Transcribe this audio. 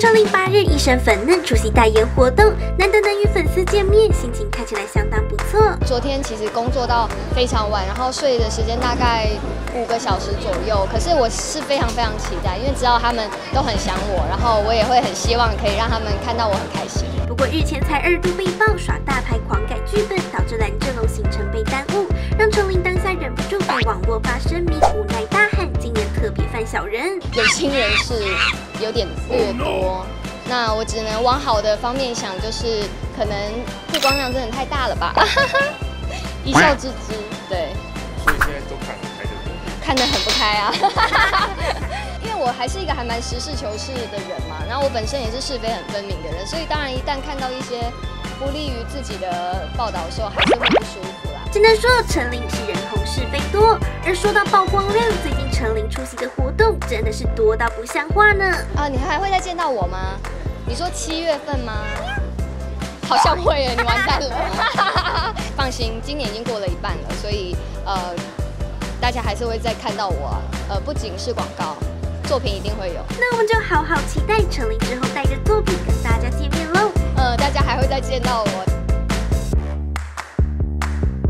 陈琳8日一身粉嫩出席代言活动，难得能与粉丝见面，心情看起来相当不错。 昨天其实工作到非常晚，然后睡的时间大概5个小时左右。可是我是非常期待，因为知道他们都很想我，然后我也会很希望可以让他们看到我很开心。 不过日前才2度被曝耍大牌狂改剧本，导致蓝正龙行程被耽误，让陈琳当下忍不住在网络发声明，无奈大喊今年特别犯小人， 有心人士有点略多。那我只能往好的方面想，就是可能曝光量真的太大了吧，一笑置之，对。 所以现在都看得很不开看得很不开啊，因为我还是一个还蛮实事求是的人嘛，然后我本身也是是非很分明的人，所以当然一旦看到一些不利于自己的报道的时候，还是会不舒服啦。 只能说陈琳是人红是非多，而说到曝光量，最近陈琳出席的活动真的是多到不像话呢。 啊，你还会再见到我吗？你说7月份吗？好像会耶，你完蛋了。放心，今年已经过了一半了，所以大家还是会再看到我。不仅是广告，作品一定会有。 那我们就好好期待陈琳之后带着作品